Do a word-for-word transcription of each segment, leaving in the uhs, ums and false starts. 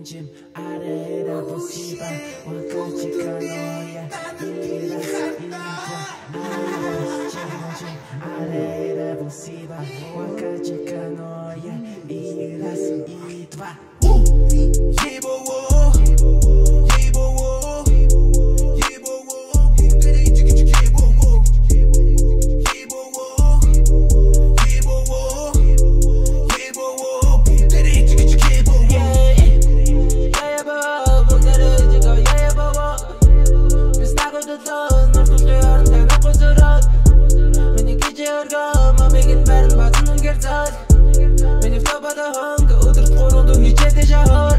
빈짐 아래라 보시바 와까지가 너야 이라스 이과 나야 징징 아래라 보시바 와까지가 너야 이라스 이과 예보워 예보워 예보워 그들이 지키지 예보워 예보워 예보워 예보워 그들이 지키지 예보워 예보워 그들이 지켜 예보워 비슷하고도 널 통제하는 데 놓고 들어 миний гिжи өргөө мамигийн байрал базан гэрзэл миний флобада ханга өдөр гурван дуу хичээдэж шахар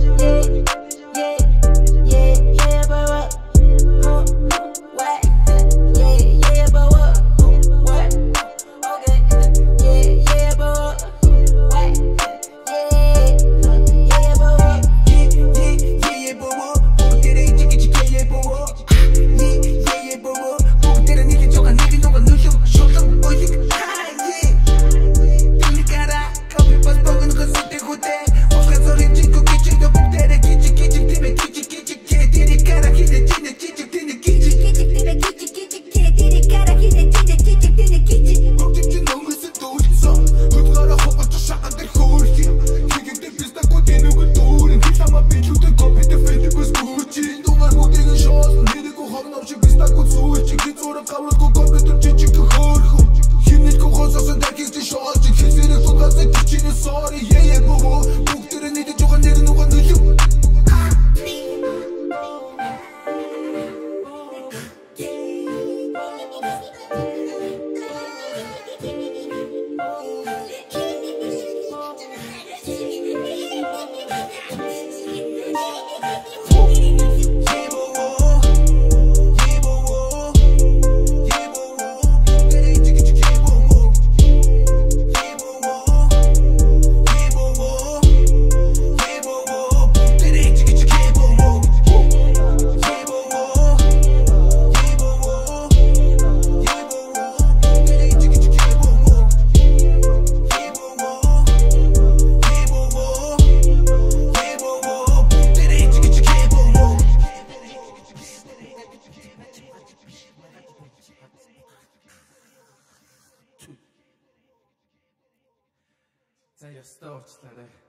yeah yeah yeah baby huh what yeah yeah baby what okay yeah yeah baby what yeah yeah baby yeah yeah baby 그들이 지키지 yeah baby yeah yeah baby 그들은 네게 저가 네게 너가 누려 쇼다 보이지 За ёстой уучлаарай.